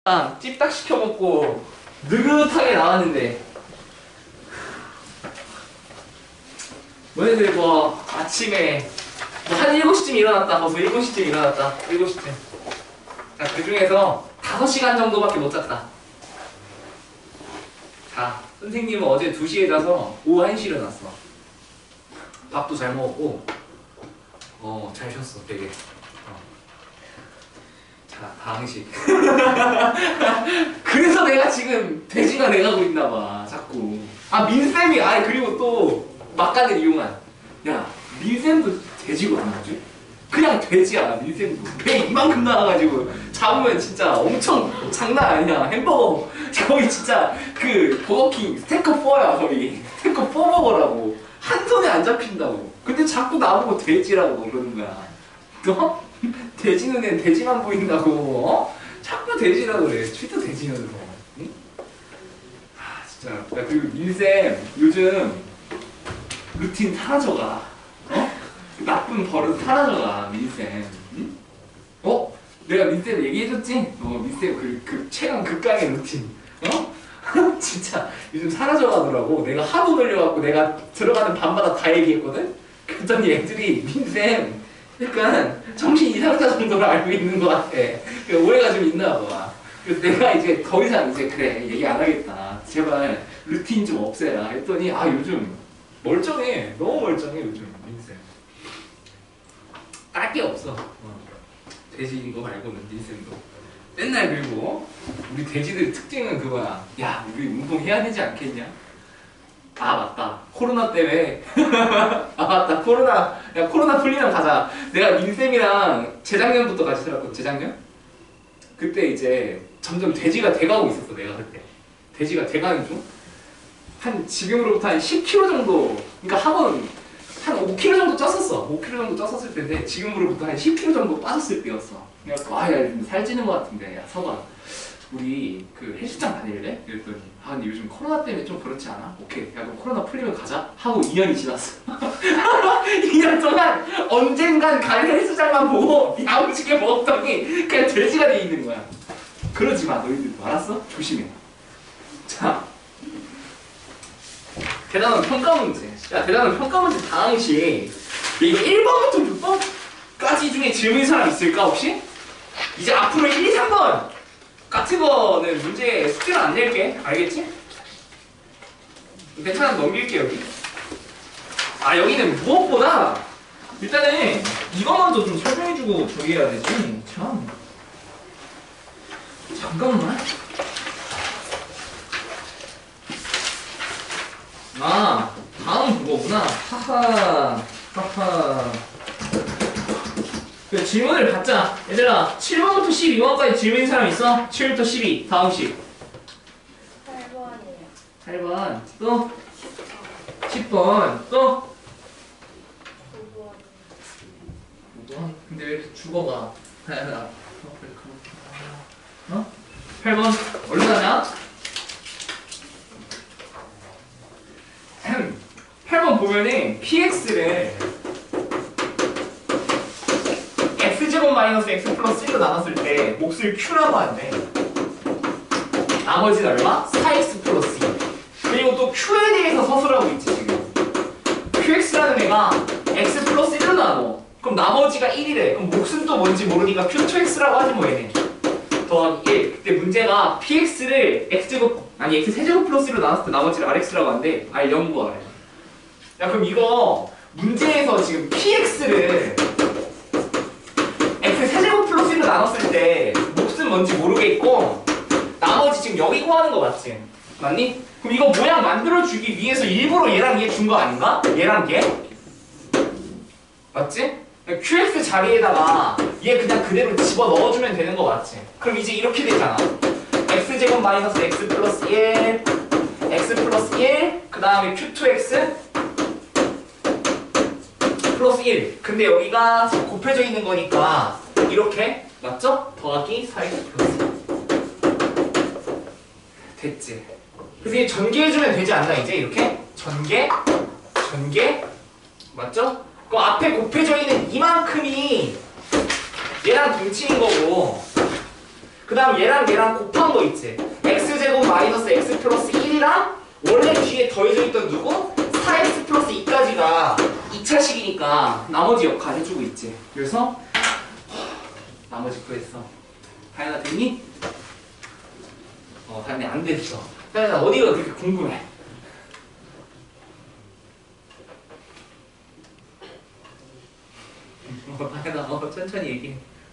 찜닭 시켜 먹고 느긋하게 나왔는데 너네들 뭐 아침에 한 7시쯤 일어났다. 벌써 7시쯤 일어났다. 7시쯤. 자, 그 중에서 5시간 정도밖에 못 잤다. 자, 선생님은 어제 2시에 자서 오후 1시에 일어났어. 밥도 잘 먹었고 잘 쉬었어 되게. 자, 다항식. 그래서 내가 지금 돼지가 돼가고 있나봐 자꾸. 민쌤이 그리고 또 막간을 이용한. 야, 민쌤도 돼지거든 아주? 그냥 돼지야. 민쌤도 배 이만큼 나와가지고 잡으면 진짜 엄청 장난 아니야. 햄버거 거의 진짜 그 버거킹 스테이크 4야 거의. 스테이크 4 버거라고. 한 손에 안 잡힌다고. 근데 자꾸 나보고 돼지라고 그러는 거야. 너? 돼지 눈엔 돼지만 보인다고. 자꾸 돼지라고 그래. 진짜 돼지 눈으로. 응? 진짜. 야, 그리고 민쌤 요즘 루틴 사라져가. 나쁜 버릇 사라져가 민쌤. 응? 내가 민쌤 얘기해줬지? 민쌤 그 최강 극강의 루틴. 진짜 요즘 사라져가더라고. 내가 하도 놀려갖고 내가 들어가는 밤마다 다 얘기했거든? 그랬더니 애들이 민쌤 약간 정신 이상자 정도로 알고 있는 것 같아. 오해가 좀 있나 봐. 그래서 내가 이제 더 이상 이제 그래 얘기 안 하겠다. 제발 루틴 좀 없애라 했더니 요즘 멀쩡해. 너무 멀쩡해 요즘 민쌤. 딸 게 없어. 돼지인 거 말고는 민쌤도. 맨날 그리고 우리 돼지들 특징은 그거야. 야, 우리 운동해야 되지 않겠냐? 맞다. 코로나 때문에. 맞다. 코로나. 야, 코로나 풀리면 가자. 내가 민쌤이랑 재작년부터 같이 살았거든. 재작년? 그때 이제 점점 돼지가 돼가고 있었어. 내가 그때. 돼지가 돼가는 중? 지금으로부터 한 10kg 정도. 그러니까 한 5kg 정도 쪘었어. 5kg 정도 쪘었을 텐데 지금으로부터 한 10kg 정도 빠졌을 때였어. 그래서 야, 살찌는 것 같은데. 야, 서봐. 우리 그 헬스장 다닐래? 이랬더니 근데 요즘 코로나 때문에 좀 그렇지 않아? 오케이. 야, 그럼 코로나 풀리면 가자. 하고 2년이 지났어. 2년 동안 언젠간 갈 헬스장만 보고 야무지게 먹었더니 그냥 돼지가 돼 있는 거야. 그러지 마, 너희들도. 알았어? 조심해. 자, 대단한 평가 문제. 야, 대단한 평가 문제 다항식. 이거 1번부터 6번까지 중에 질문인 사람 있을까 혹시? 이제 앞으로 1, 2, 3번 같은 거는 문제 숙제는 안 낼게. 알겠지? 괜찮아, 넘길게 여기. 여기는 무엇보다 일단은 이거 먼저 좀 설명해주고 저기 해야 되지. 참. 잠깐만. 다음 그거구나. 하하. 그래, 질문을 받자. 얘들아, 7번부터 12번까지 질문인 사람 있어? 7부터 12. 다음식. 8번이에요. 8번. 또? 10번. 또? 9번. 9번? 근데 왜 이렇게 죽어가? 8번. 얼른 하냐? 8번 보면은 px를 x제곱 마이너스 x 플러스 1로 나눴을 때 몫을 q라고 한대. 나머지는 얼마? 4x 플러스 2. 그리고 또 q에 대해서 서술하고 있지 지금. qx라는 애가 x 플러스 1로 나눠. 그럼 나머지가 1이래. 그럼 몫은 또 뭔지 모르니까 q2x라고 하지 뭐 얘네. 더하기 1. 그때 문제가 px를 x 세제곱 플러스 1로 나눴을 때 나머지를 rx라고 한대. r0 구하래. 야, 그럼 이거 문제에서 지금 px를 x 세제곱 플러스 1로 나눴을 때 몫은 뭔지 모르겠고 나머지 지금 여기 구하는 거 맞지? 맞니? 그럼 이거 모양 만들어주기 위해서 일부러 얘랑 얘 준 거 아닌가? 얘랑 얘? 맞지? qx 자리에다가 얘 그냥 그대로 집어 넣어주면 되는 거 맞지? 그럼 이제 이렇게 되잖아. x제곱 마이너스 x 플러스 1 x 플러스 1 그 다음에 q2x 플러스 1. 근데 여기가 곱해져 있는 거니까 이렇게 맞죠? 더하기 4x 플러스 1. 됐지? 그래서 이제 전개해주면 되지 않나 이제 이렇게? 전개 맞죠? 그 앞에 곱해져 있는 이만큼이 얘랑 동치인 거고 그 다음 얘랑 곱하면 했던 거 있지. x제곱 마이너스 x 플러스 1이랑 원래 뒤에 더해져 있던 누구? 4x 플러스 2까지가 2차식이니까 나머지 역할 해주고 있지. 그래서 나머지 구했어. 다현아 됐니? 다현이 안 됐어. 다현아 어디가 그렇게 궁금해? 다현아 천천히 얘기해.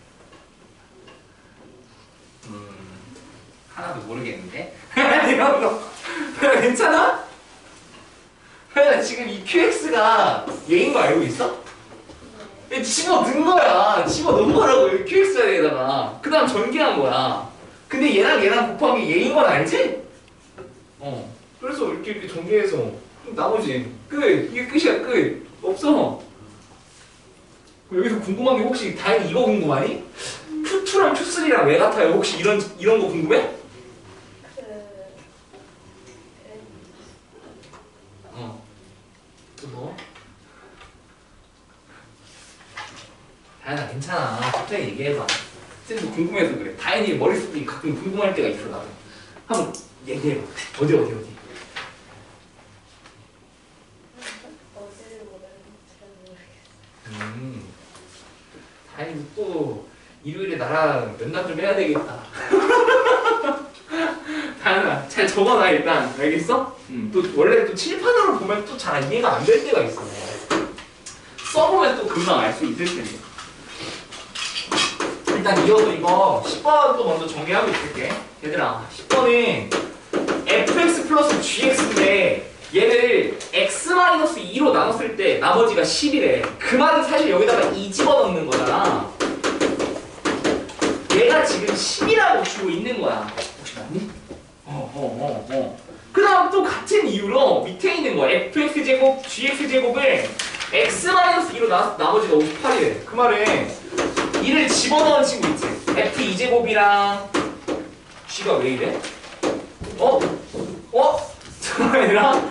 하나도 모르겠는데? 이런 거 괜찮아? 다현아 지금 이 QX가 얘인 거 알고 있어? 집어넣은 거야. 집어넣은 거라고 여기 QX 자리에다가. 그 다음 전개한 거야. 근데 얘랑 곱한 게 얘인 건 알지? 그래서 이렇게 전개해서 나머지 끝. 이게 끝이야 끝. 없어. 여기서 궁금한 게 혹시 다행히 이거 궁금하니? Q2랑 Q3랑 왜 같아요? 혹시 이런 거 궁금해? 또 뭐? 다현아 괜찮아. 갑자기 얘기해봐. 쌤도 궁금해서 그래. 다현이 머릿속이 가끔 궁금할 때가 있어 나도. 한번 얘기해봐. 어디? 어디를 모르겠어. 다현이 또 일요일에 나랑 면담 좀 해야 되겠다. 다현아 잘 적어놔 일단. 알겠어? 또 원래 또 칠판으로 보면 또 잘 이해가 안 될 때가 있어. 써보면 또 금방 알 수 있을 텐데. 일단 이어서 이거 10번 또 먼저 정리하고 있을게. 얘들아 10번은 fx 플러스 gx인데 얘를 x-2로 나눴을 때 나머지가 10이래. 그 말은 사실 여기다가 2 집어넣는 거잖아. 얘가 지금 10이라고 주고 있는 거야. 혹시 맞니? 그 다음 또 같은 이유로 밑에 있는 거 fx제곱 gx제곱을 x-2로 나눠서 나머지가 58이래. 그 말은 2를 집어넣은 친구 있지? f2제곱이랑 g가 왜 이래? 잠깐만 얘들아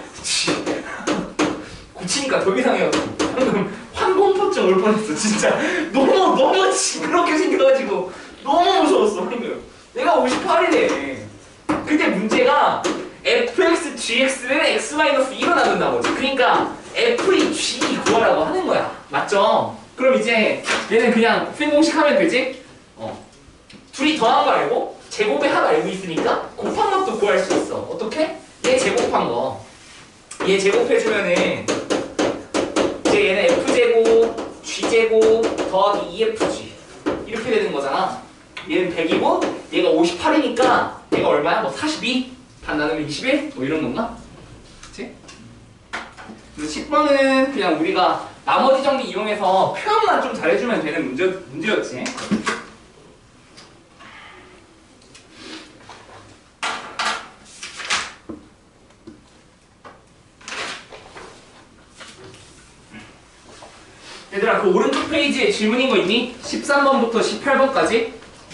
고치니까 더 이상해가지고 방금 환공포증 올 뻔했어. 진짜 너무 징그럽게 생겨가지고 너무 무서웠어. 방금 내가 58이래. 근데 문제가 fx gx를 x-2로 나눈다는 거지. 그러니까 f2 g 구하라고 하는 거야. 맞죠? 그럼 이제 얘는 그냥 곱셈 공식 하면 되지? 둘이 더한 거 알고 제곱의 합 알고 있으니까 곱한 것도 구할 수 있어. 어떻게? 얘 제곱한 거. 얘 제곱해주면은 이제 얘는 f제곱 g제곱 더하기 2fg 이렇게 되는 거잖아. 얘는 100이고 얘가 58이니까 얘가 얼마야? 뭐 42? 반 나누면 21? 뭐 이런 건가? 그치? 그래서 10번은 그냥 우리가 나머지 정리 이용해서 표현만 좀 잘해주면 되는 문제였지. 얘들아 그 오른쪽 페이지에 질문인 거 있니? 13번부터 18번까지?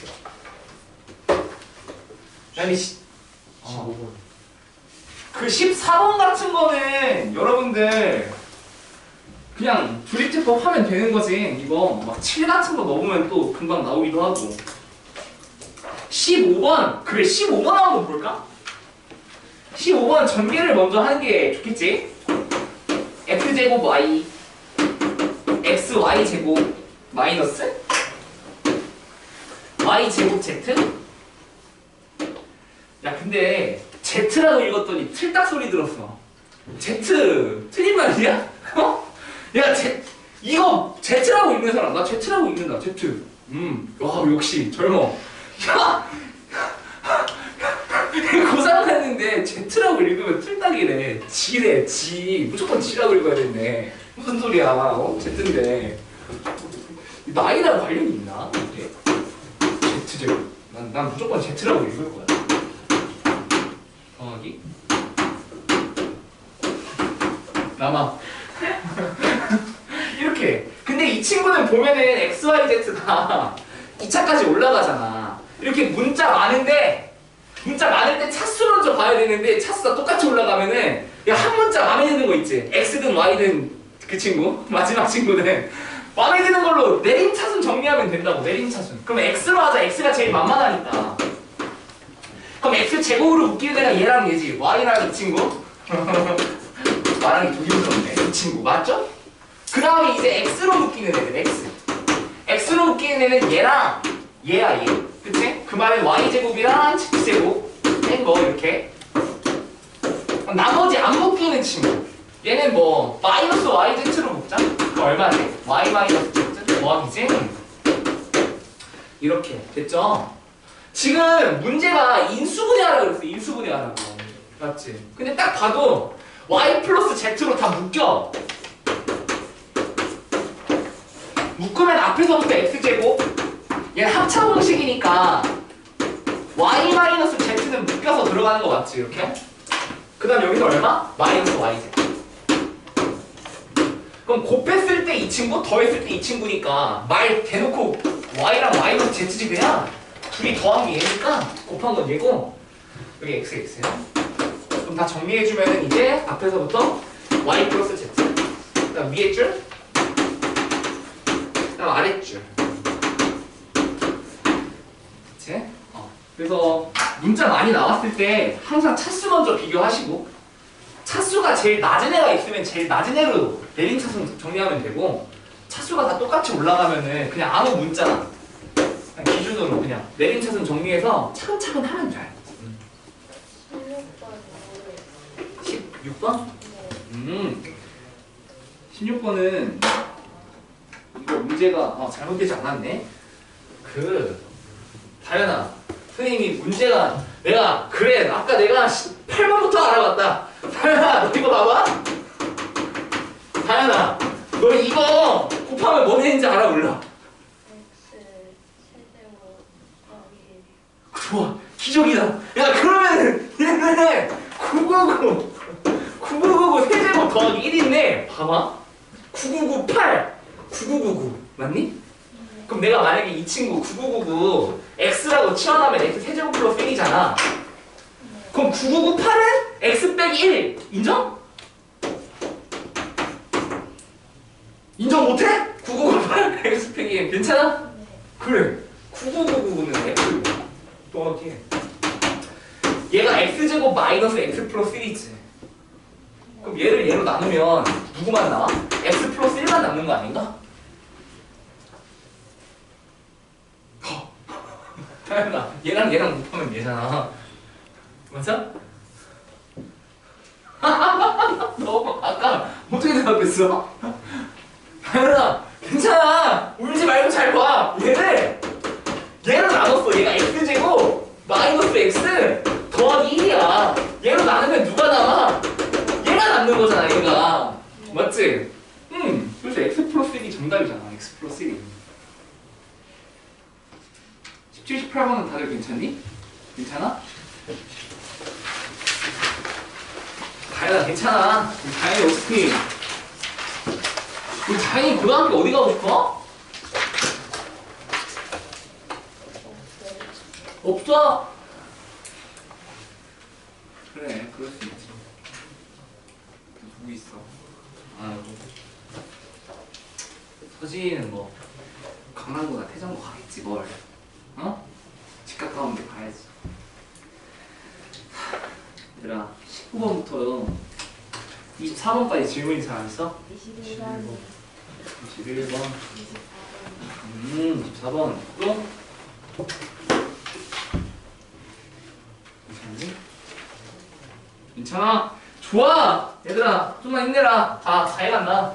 아니 15번. 그 14번 같은 거는 여러분들 그냥 조립제법 하면 되는 거지. 이거 막 7 같은 거 넣으면 또 금방 나오기도 하고. 15번 그래 15번 한번 볼까? 15번 전개를 먼저 하는 게 좋겠지. f제곱 y xy제곱 마이너스 y제곱 z. 야 근데 Z라고 읽었더니 틀딱 소리 들었어. Z 틀린 말이야? 야 이거 Z라고 읽는 사람. 나 Z라고 읽는다. Z. 와 역시 젊어. 야 고3 갔는데 Z라고 읽으면 틀딱이래. G래. G 무조건 G라고 읽어야 되네. 무슨 소리야? Z인데 나이랑 관련이 있나? Z제곱. 난 무조건 Z라고 읽을 거야. 더하기 남아 이렇게. 근데 이 친구는 보면은 XYZ가 2차까지 올라가잖아. 이렇게 문자 많을 때 차수 먼저 봐야 되는데 차수가 똑같이 올라가면은 한 문자 마음에 드는 거 있지. X든 Y든 그 친구 마지막 친구는 마음에 드는 걸로 내림차순 정리하면 된다고. 내림차순. 그럼 X로 하자. X가 제일 만만하니까. x제곱으로 묶이는 애가 얘랑 얘지. y랑 이 친구. 말하기 되게 무섭네. 이 친구 맞죠? 그 다음에 이제 x로 묶이는 애들 x로 묶이는 애는 얘랑 얘야 얘. 그치? 그 말은 y제곱이랑 z제곱 뺀거 이렇게. 나머지 안 묶이는 친구 얘는 뭐 마이너스 yz로 묶자. 그 얼마네? y 마이너스 z 더하기지? 이렇게 됐죠? 지금 문제가 인수분해하라고 그랬어. 인수분해하라고. 맞지? 근데 딱 봐도 y 플러스 z로 다 묶여. 묶으면 앞에서부터 x제곱 얘는 합차 공식이니까 y 마이너스 z는 묶여서 들어가는 거 맞지? 이렇게? 그 다음 여기서 얼마? 마이너스 yz. 그럼 곱했을 때 이 친구, 더했을 때 이 친구니까 말 대놓고 y랑 마이너스 z지 그냥. 둘이 더한 게 얘니까 곱한 건 얘고 여기 xx야. 그럼 다 정리해주면 이제 앞에서부터 y 플러스 z 그 다음 위에 줄 그 다음 아랫줄. 그치? 그래서 문자 많이 나왔을 때 항상 차수 먼저 비교하시고 차수가 제일 낮은 애가 있으면 제일 낮은 애로 내린 차수 정리하면 되고 차수가 다 똑같이 올라가면은 그냥 아무 문자 기준으로 그냥 내린 차순 정리해서 차근차근 하면 돼. 16번? 16번은 이거 문제가 잘못되지 않았네. 다현아 선생님이 문제가 그래 아까 내가 8번부터 알아봤다. 다현아 너 이거 봐봐. 다현아 너 이거 곱하면 뭐 되는지 알아 몰라? 좋아 기적이다. 야 그러면은 얘네 9999 세제곱 더하기 1인데 봐봐 9998 9999 맞니? 그럼 내가 만약에 이 친구 9999 x라고 치환하면 x 세제곱 플러스 1이잖아. 그럼 9998은 x 빼기 1 인정? 인정 못해? 9998 x 빼기 1 괜찮아? 그래 9999는 x 더하기 얘가 x제곱 마이너스 x 플러스 1이지. 그럼 얘를 얘로 나누면 누구만 나와? x 플러스 1만 남는 거 아닌가? 다현아 얘랑 얘랑 곱하면 얘잖아. 맞아? 너 아까 어떻게 대답했어? 다현아 괜찮아 울지 말고 잘 봐. 얘로 나눴어. 얘가 x제곱 마이너스 x 더하기 1이야. 얘로 나누면 누가 남아? 얘가 남는 거잖아 얘가. 맞지? 그래서 x 플러스 1이 정답이잖아. x 플러스 1이. 17, 18번은 다들 괜찮니? 괜찮아? 다현아 괜찮아. 우리 다현이 어차피 우리 다현이 고등학교 어디 가고 싶어? 없어? 그래 그럴 수 있지. 누구 있어? 서진이는 뭐 강남구나 태정구 가겠지 뭘. 집 가까운 데 가야지. 얘들아 19번부터 24번까지 질문이 잘 안 있어? 21번 24번 또? 괜찮니? 괜찮아? 좋아! 얘들아 좀만 힘내라. 다 해간다.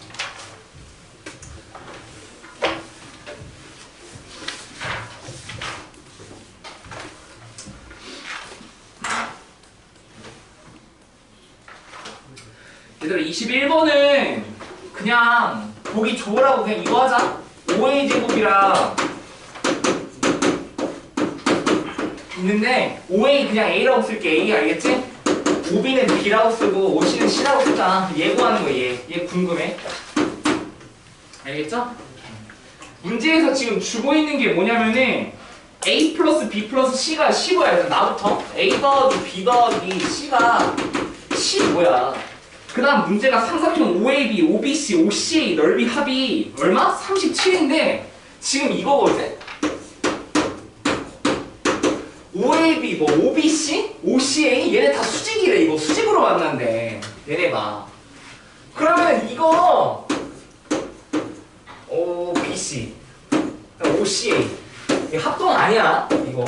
얘들아 21번은 그냥 보기 좋으라고 그냥 이거 하자. 5a 제곱이랑 있는데 5a 그냥 a라고 쓸게. a 알겠지? 5b는 b라고 쓰고 5c는 c라고 쓰잖아. 얘 구하는 거야. 얘 궁금해. 알겠죠? 문제에서 지금 주고 있는 게 뭐냐면은 a 플러스 b 플러스 c가 15야. 나부터 a 더하기 b 더하기 c가 15야. 그 다음 문제가 삼각형 OAB, OBC, OCA 넓이 합이 얼마? 37인데 지금 이거거든? OAB 뭐 OBC? OCA? 얘네 다 수직이래. 이거 수직으로 만난대. 얘네 봐. 그러면 이거 OBC OCA 이거 합동 아니야 이거.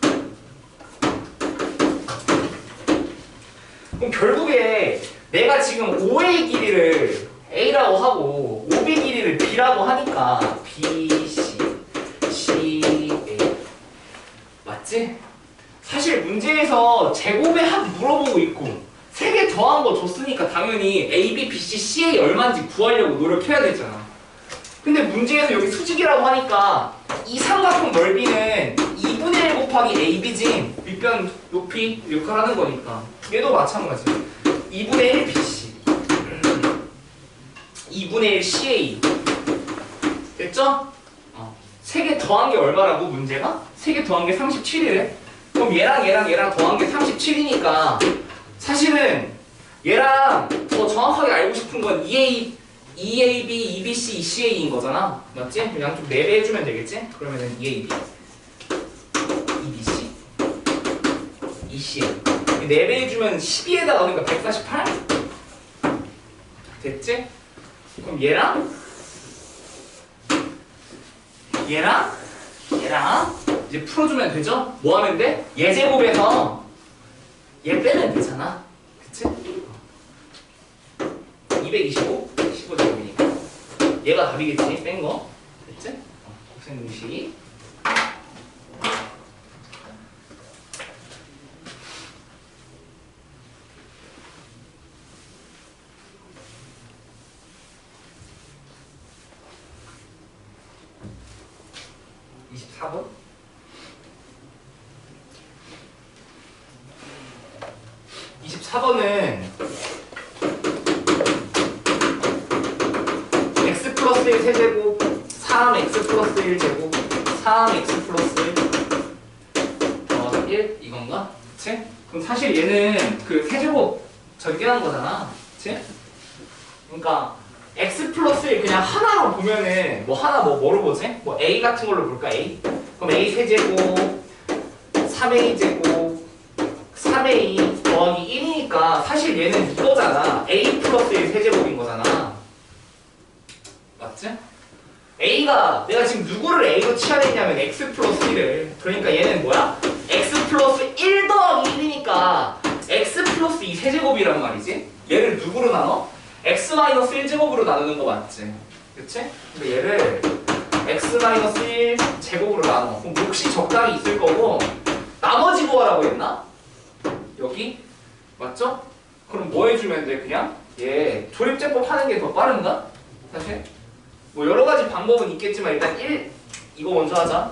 그럼 결국에 내가 지금 OA 길이를 A라고 하고 OB 길이를 B라고 하니까 BC CA 맞지? 사실 문제에서 제곱의 합 물어보고 있고 3개 더한 거 줬으니까 당연히 AB, BC, CA 얼마인지 구하려고 노력해야 되잖아. 근데 문제에서 여기 수직이라고 하니까 이 삼각형 넓이는 2분의 1 곱하기 AB지 윗변 높이 역할하는 거니까 얘도 마찬가지 2분의 1 BC 2분의 1 CA 됐죠? 3개 더한 게 얼마라고 문제가? 3개 더한 게 37이래. 그럼 얘랑 더한 게 37이니까 사실은 얘랑 더 정확하게 알고 싶은 건 EAB, EBC, ECA인 거잖아. 맞지? 양쪽 4배 해주면 되겠지? 그러면은 EAB, EBC, ECA 4배 해주면 12에다가 그러니까 148? 됐지? 그럼 얘랑 이제 풀어주면 되죠? 뭐 하면 돼? 얘 제곱에서 얘 빼면 되잖아. 그치? 225, 15제곱이니까 얘가 답이겠지? 뺀 거. 됐지? 곱셈공식 24번? (24번은) x 플러스 1 세제곱 3x 플러스 1제곱 3x 플러스 1 더하기 1 이건가? 그치? 그럼 사실 얘는 그 세제곱 전개한 거잖아. 그치? 그러니까 x 플러스 1 그냥 하나로 보면은 뭐로 보지? 뭐 a 같은 걸로 볼까? a? 그럼 a 세제곱 3a 제곱 3a 더하기 1이니까 사실 얘는 이거잖아. a 플러스 1 세제곱인 거잖아. 맞지? a가 내가 지금 누구를 a로 치환했냐면 x 플러스 1을. 그러니까 얘는 뭐야? x 플러스 1 더하기 1이니까 x 플러스 2 세제곱이란 말이지. 얘를 누구로 나눠? x 마이너스 1제곱으로 나누는 거 맞지? 그치? 근데 얘를 x 마이너스 1 제곱으로 나눠. 그럼 몫이 적당히 있을 거고 나머지 구하라고 했나? 여기? 맞죠? 그럼 뭐 해주면 돼? 그냥? 얘 조립제법 하는 게 더 빠른가? 사실? 뭐 여러 가지 방법은 있겠지만 일단 1 이거 먼저 하자.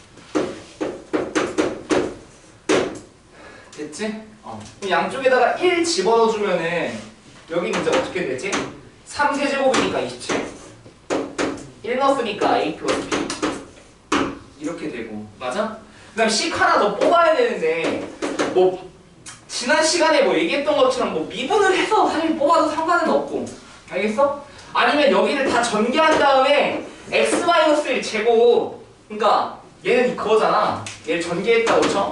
됐지? 그럼 양쪽에다가 1 집어넣어주면은 여기는 이제 어떻게 되지? 3세제곱이니까 27 1 넣었으니까 a 플러스 b 이렇게 되고 맞아? 그 다음 식 하나 더 뽑아야 되는데 뭐 지난 시간에 뭐 얘기했던 것처럼 뭐 미분을 해서 사실 뽑아도 상관은 없고 알겠어? 아니면 여기를 다 전개한 다음에 x-1 제곱 그러니까 얘는 그거잖아. 얘를 전개했다고 쳐?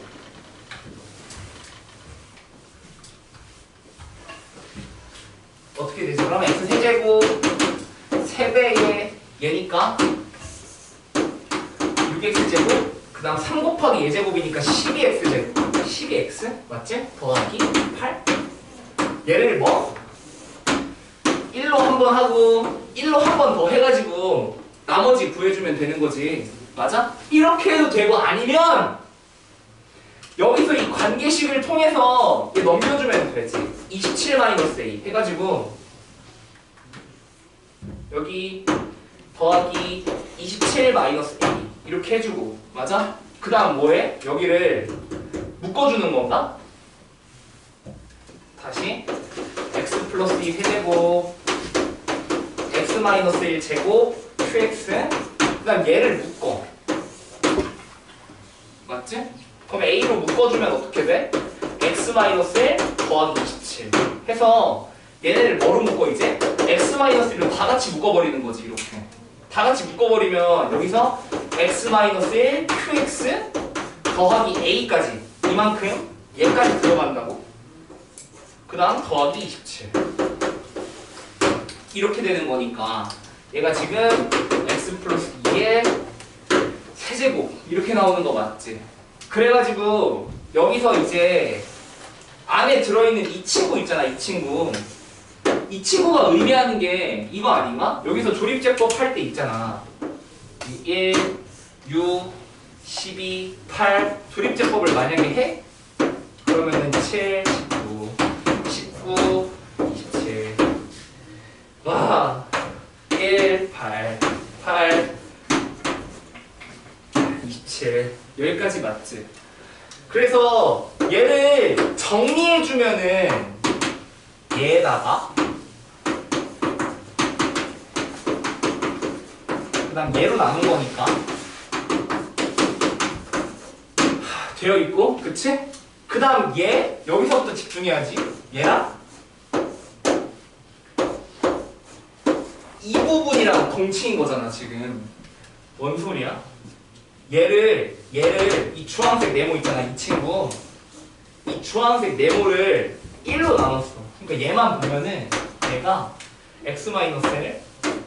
어떻게 되지? 그러면 x 세제곱 3배의 얘니까 6x제곱 그 다음 3 곱하기 얘제곱이니까 12x제곱 12x 맞지? 더하기 8 얘를 뭐? 1로 한 번 하고 1로 한 번 더 해가지고 나머지 구해주면 되는 거지. 맞아? 이렇게 해도 되고 아니면 여기서 이 관계식을 통해서 얘 넘겨주면 되지. 27-a 해가지고 여기 더하기 27-a 이렇게 해주고 맞아? 그 다음 뭐해? 여기를 묶어주는 건가? 다시 x 플러스 2 세제곱 x 마이너스 1 제곱 qx 그 다음 얘를 묶어 맞지? 그럼 a로 묶어주면 어떻게 돼? x 마이너스 1 더하기 27 해서 얘네를 뭐로 묶어 이제? x 마이너스 1로 다 같이 묶어버리는 거지. 이렇게 다 같이 묶어버리면 여기서 x 마이너스 1 qx 더하기 a까지 이만큼 얘까지 들어간다고. 그 다음 더하기 27 이렇게 되는 거니까 얘가 지금 x 플러스 2의 세제곱 이렇게 나오는 거 맞지? 그래가지고 여기서 이제 안에 들어있는 이 친구 있잖아. 이 친구가 의미하는 게 이거 아닌가? 여기서 조립제법 할 때 있잖아. 1, 6, 12, 8 조립제법을 만약에 해? 그러면은 7, 19, 27 와 1, 8, 8 27 여기까지 맞지? 그래서 얘를 정리해주면은 얘에다가 그 다음 얘로 나눈 거니까 되어 있고, 그치? 그 다음 얘 여기서부터 집중해야지. 얘랑 이 부분이랑 동치인 거잖아 지금. 뭔 소리야? 얘를 이 주황색 네모 있잖아. 이 친구 이 주황색 네모를 1로 나눴어. 그러니까 얘만 보면은 얘가 x-1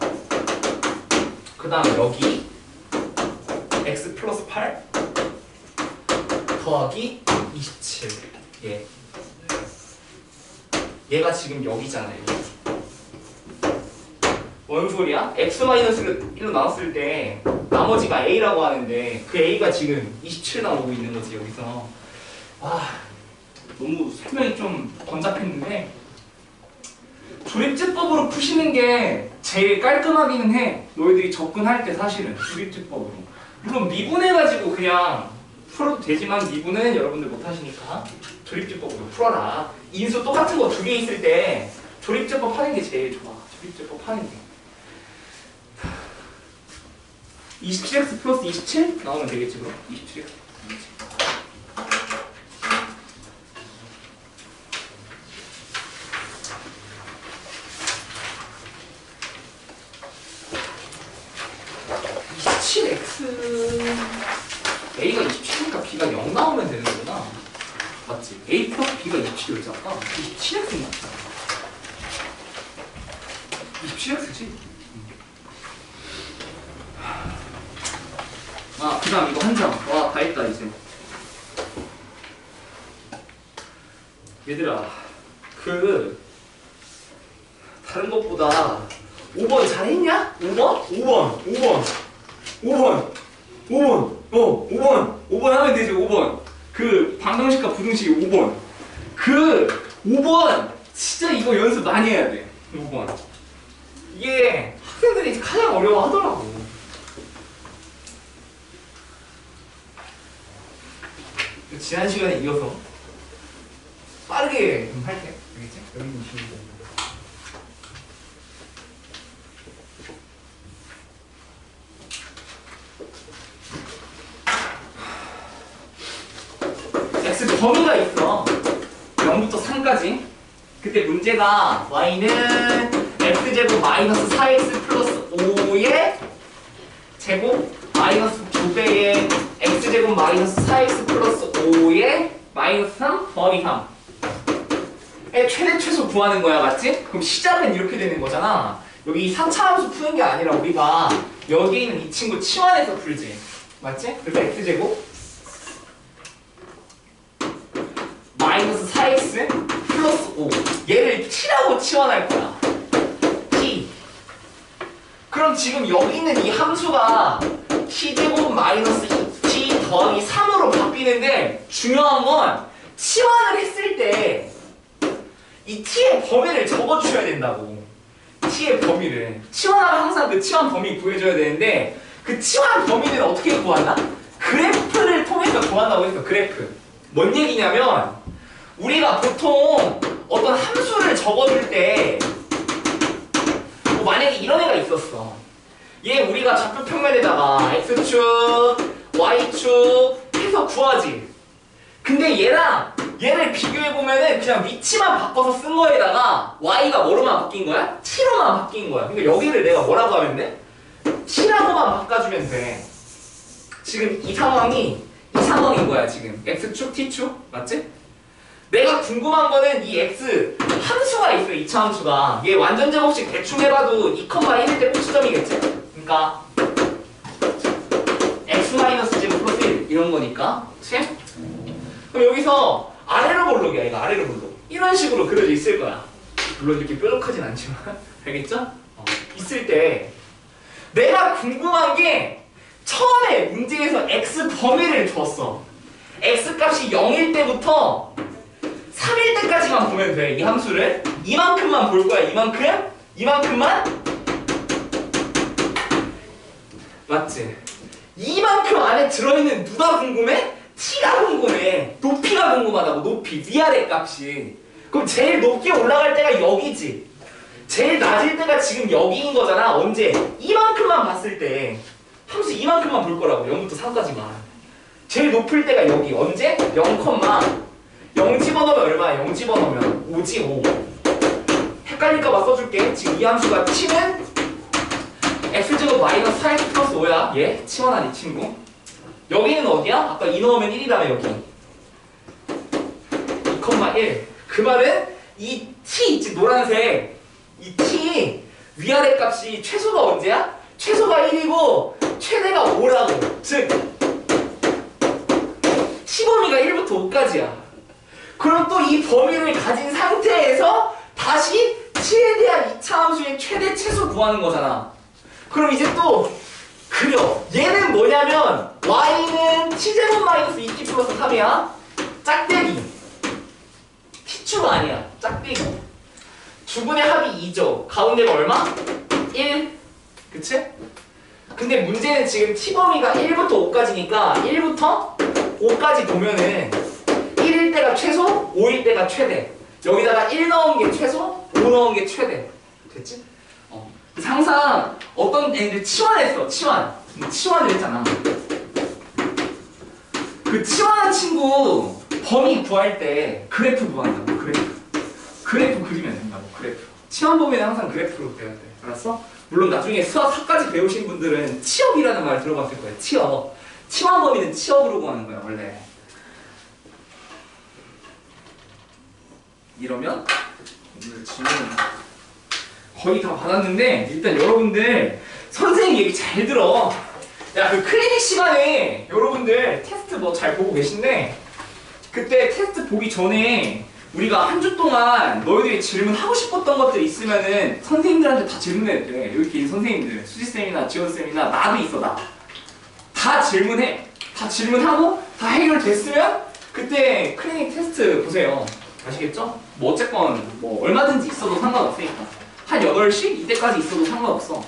그 다음 여기 x 플러스 8 더하기 27 얘가 지금 여기잖아. 여기. 뭔 소리야? x-를 1로 나눴을 때 나머지가 a라고 하는데 그 a가 지금 27 나오고 있는 거지 여기서. 너무 설명이 좀 번잡했는데 조립제법으로 푸시는 게 제일 깔끔하기는 해. 너희들이 접근할 때 사실은 조립제법으로. 물론 미분해가지고 그냥 풀어도 되지만 미분은 여러분들 못하시니까 조립제법으로 풀어라. 인수 똑같은 거 두 개 있을 때 조립제법 하는 게 제일 좋아. 조립제법 하는 게 27x 플러스 27 나오면 되겠지 그럼? 27x A가 27이니까 B가 0 나오면 되는구나. 맞지? A 플러스 B가 27이었지 아까? 27X인가? 27X지? 그 다음 이거 한 장. 와, 다 했다 이제. 얘들아, 다른 것보다 5번 잘했냐? 5번 하면 되지. 5번 방정식과 부등식이 5번 5번 진짜 이거 연습 많이 해야 돼. 5번 이게 학생들이 가장 어려워하더라고. 지난 시간에 이어서 빠르게 좀 할게. 알겠지? 여기 보시면 x 범위가 있어. 0부터 3까지. 그때 문제가 y는 x제곱 마이너스 4x 플러스 5의 제곱 마이너스 2배의 x제곱 마이너스 4x 플러스 5의 마이너스 3 더하기 3의 최대 최소 구하는 거야. 맞지? 그럼 시작은 이렇게 되는 거잖아. 여기 3차 함수 푸는 게 아니라 우리가 여기 있는 이 친구 치환해서 풀지. 맞지? 그래서 x제곱 마이너스 4x 플러스 5 얘를 t라고 치환할 거야. t. 그럼 지금 여기 있는 이 함수가 t제곱 마이너스 2t 더하기 3으로 바뀌는데 중요한 건 치환을 했을 때 이 t의 범위를 적어주셔야 된다고. t의 범위를. 치환하면 항상 그 치환 범위 구해줘야 되는데 그 치환 범위는 어떻게 구한다? 그래프를 통해서 구한다고 했어. 그래프. 뭔 얘기냐면 우리가 보통 어떤 함수를 적어줄 때 만약에 이런 애가 있었어. 얘 우리가 좌표 평면에다가 x축, y축 해서 구하지. 근데 얘를 비교해보면은 그냥 위치만 바꿔서 쓴 거에다가 y가 뭐로만 바뀐 거야? t로만 바뀐 거야. 그러니까 여기를 내가 뭐라고 하면 돼? t라고만 바꿔주면 돼. 지금 이 상황이 이상형인 거야 지금. x축, t축 맞지? 내가 궁금한 거는 이 x 함수가 있어. 2차 함수가 얘 완전 제곱식 대충 해봐도 2,1일 때 꼭지점이겠지? 그러니까 x 제곱 플러스 1 이런 거니까 그치? 그럼 여기서 아래로 볼록이야. 이거 아래로 볼록 이런 식으로 그려져 있을 거야. 물론 이렇게 뾰족하진 않지만 알겠죠? 있을 때 내가 궁금한 게 처음에 문제에서 x 범위를 줬어. x 값이 0일 때부터 3일 때까지만 보면 돼. 이 함수를 이만큼만 볼 거야. 이만큼? 이만큼만? 맞지? 이만큼 안에 들어있는 누가 궁금해? t가 궁금해. 높이가 궁금하다고. 높이 위아래 값이. 그럼 제일 높게 올라갈 때가 여기지. 제일 낮을 때가 지금 여기인 거잖아. 언제? 이만큼만 봤을 때 함수 이만큼만 볼 거라고. 0부터 3까지만. 제일 높을 때가 여기. 언제? 0 집어넣으면 얼마야? 0 집어넣으면 5지 5. 헷갈릴까봐 써줄게. 지금 이 함수가 t는 x제곱 마이너스 4x 플러스 5야. 얘 치환한 이 친구. 여기는 어디야? 아까 2 넣으면 1이라며 여기. 2,1. 그 말은 이 t 있지 노란색. 이 t 위아래 값이 최소가 언제야? 최소가 1이고 최대가 5라고. 즉 t 범위가 1부터 5까지야. 그럼 또 이 범위를 가진 상태에서 다시 t에 대한 2차 함수의 최대 최소 구하는 거잖아. 그럼 이제 또 그려. 얘는 뭐냐면 y는 t제곱 마이너스 2t 플러스 3이야. 짝대기. t축 아니야. 짝대기. 주분의 합이 2죠. 가운데가 얼마? 1. 그치? 근데 문제는 지금 t범위가 1부터 5까지니까 1부터 5까지 보면은 1일 때가 최소, 5일 때가 최대. 여기다가 1 넣은 게 최소, 5 넣은 게 최대. 됐지? 그래서 항상 어떤 애들 치환했어. 치환을 했잖아. 그 치환한 친구 범위 구할 때 그래프 구한다고. 그래프 그리면 된다고. 그래프. 치환 범위는 항상 그래프로 돼야 돼. 알았어? 물론 나중에 수학 4까지 배우신 분들은 치업이라는 말 들어봤을 거예요. 치업. 치환 범위는 치업으로 구하는 거야 원래. 이러면 오늘 질문 거의 다 받았는데 일단 여러분들 선생님 얘기 잘 들어. 야, 그 클리닉 시간에 여러분들 테스트 뭐 잘 보고 계신데 그때 테스트 보기 전에 우리가 한 주 동안 너희들이 질문하고 싶었던 것들 있으면은 선생님들한테 다 질문해도 돼. 여기 계신 선생님들 수지쌤이나 지원쌤이나 나도 있어. 나 다 질문해. 다 질문하고 다 해결됐으면 그때 클리닉 테스트 보세요. 아시겠죠? 뭐 어쨌건 뭐 얼마든지 있어도 상관없으니까 한 8시? 이때까지 있어도 상관없어.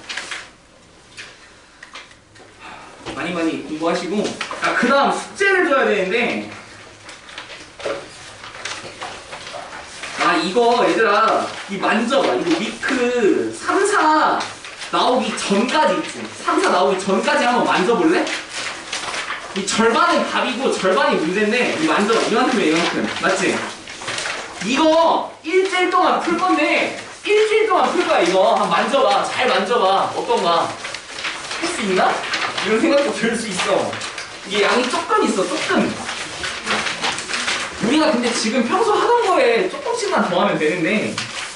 많이 공부하시고 그 다음 숙제를 줘야 되는데 이거 얘들아 이 만져봐. 이거 위크 3, 4 나오기 전까지 있지. 3, 4 나오기 전까지 한번 만져볼래? 이 절반은 답이고 절반이 문제인데 이 만져봐. 이만큼이야 이만큼. 맞지? 이거 일주일 동안 풀 건데 일주일 동안 풀 거야 이거. 한번 만져봐. 잘 만져봐. 어떤가? 할 수 있나? 이런 생각도 들 수 있어. 이게 양이 조금 있어. 조금. 우리가 근데 지금 평소 하던 거에 조금씩만 더 하면 되는데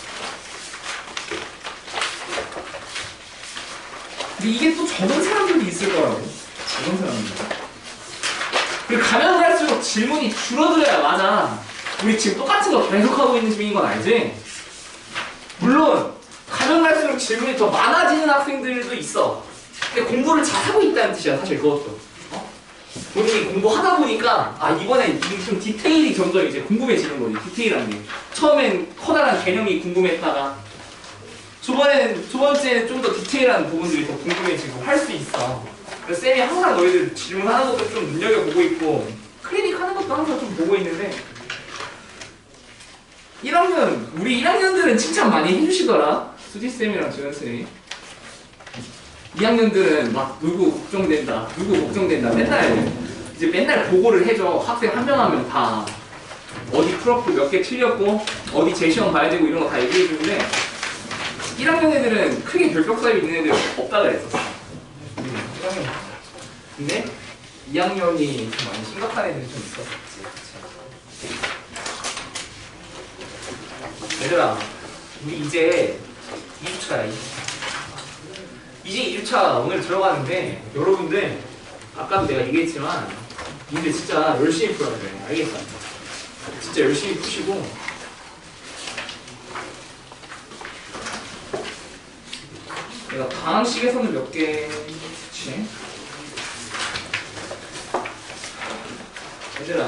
근데 이게 또 적은 사람들도 있을 거라고. 적은 사람들. 그리고 가면 갈수록 질문이 줄어들어야 맞아. 우리 지금 똑같은 거 계속하고 있는 중인 건 알지? 물론 가면 갈수록 질문이 더 많아지는 학생들도 있어. 근데 공부를 잘하고 있다는 뜻이야 사실 그것도. 본인이 공부하다 보니까 이번에 좀 디테일이 점점 이제 궁금해지는 거지. 디테일한 게. 처음엔 커다란 개념이 궁금했다가 두 번째는 좀 더 디테일한 부분들이 더 궁금해지고 할 수 있어. 그래서 쌤이 항상 너희들 질문하는 것도 좀 눈여겨보고 있고 클리닉 하는 것도 항상 좀 보고 있는데 1학년, 우리 1학년들은 칭찬 많이 해주시더라. 수지쌤이랑 지원쌤이. 2학년들은 막 누구 걱정된다 맨날 보고를 해줘. 학생 한 명 한 명 다 어디 풀었고 몇 개 틀렸고 어디 재시험 봐야 되고 이런 거 다 얘기해 주는데 1학년 애들은 크게 결벽사유 있는 애들 없다 그랬었어. 근데 2학년이 좀 많이 심각한 애들이 좀 있었지. 얘들아, 우리 이제 2주차야. 이제 2주차 오늘 들어가는데 여러분들 아까도 내가 얘기했지만 근데 진짜 열심히 풀어야 돼. 알겠어? 진짜 열심히 푸시고 내가 방식에서는 몇 개 그치? 얘들아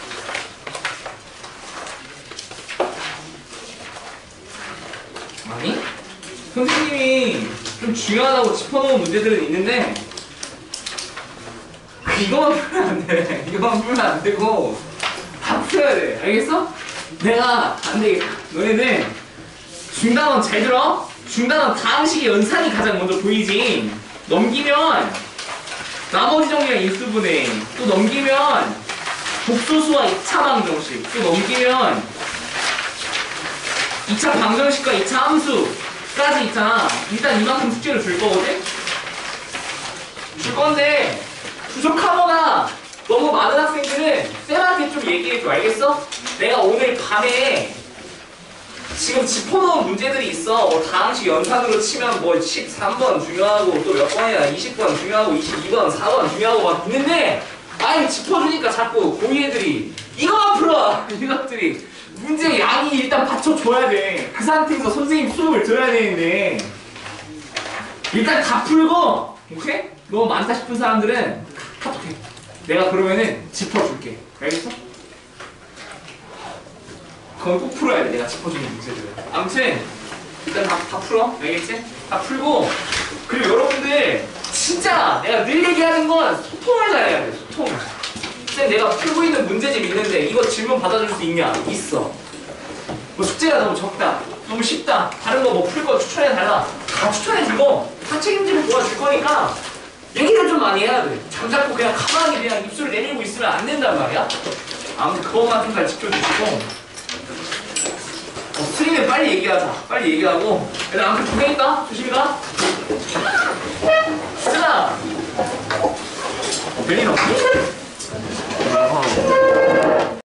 아니? 선생님이 좀 중요하다고 짚어놓은 문제들은 있는데 이거만 풀면 안 돼. 이거만 풀면 안 되고 다 풀어야 돼. 알겠어? 내가 안 되겠다. 너네는 중단원 잘 들어? 중단원 다항식의 연산이 가장 먼저 보이지. 넘기면 나머지 정리랑 인수분해. 또 넘기면 복소수와 2차 방정식. 또 넘기면 2차 방정식과 2차 함수까지 있잖아. 일단 이만큼 숙제를 줄 거거든? 줄 건데 부족하거나 너무 많은 학생들은 쌤한테 좀 얘기해줘. 알겠어? 내가 오늘 밤에 지금 짚어놓은 문제들이 있어. 뭐 다항식 연산으로 치면 뭐 13번 중요하고 또 몇 번이야 20번 중요하고 22번 4번 중요하고 막 있는데 아니 짚어주니까 자꾸 고이 애들이 이거만 풀어. 이것들이 문제 양이 일단 받쳐줘야 돼. 그 상태에서 선생님 수업을 들어야 되는데 일단 다 풀고 오케이? 너무 많다 싶은 사람들은 카톡해. 내가 그러면은 짚어줄게. 알겠어? 그건 꼭 풀어야 돼. 내가 짚어주는 문제들. 아무튼 일단 다 풀어. 알겠지? 다 풀고 그리고 여러분들 진짜 내가 늘 얘기하는 건 소통을 잘해야 돼. 소통을. 쌤 내가 풀고 있는 문제집 있는데 이거 질문 받아줄 수 있냐? 있어. 뭐 숙제가 너무 적다. 너무 쉽다. 다른 거 뭐 풀 거 추천해달라. 다 추천해주고 다 책임지고 도와줄 거니까 얘기를 좀 많이 해야 돼. 잠자코 그냥 가만히 그냥 입술을 내밀고 있으면 안 된단 말이야. 아무튼 그것만 좀 잘 지켜주시고 스리는 빨리 얘기하자. 빨리 얘기하고 얘들 아무튼 고생했다. 조심히 가. 수진아 별일 없니?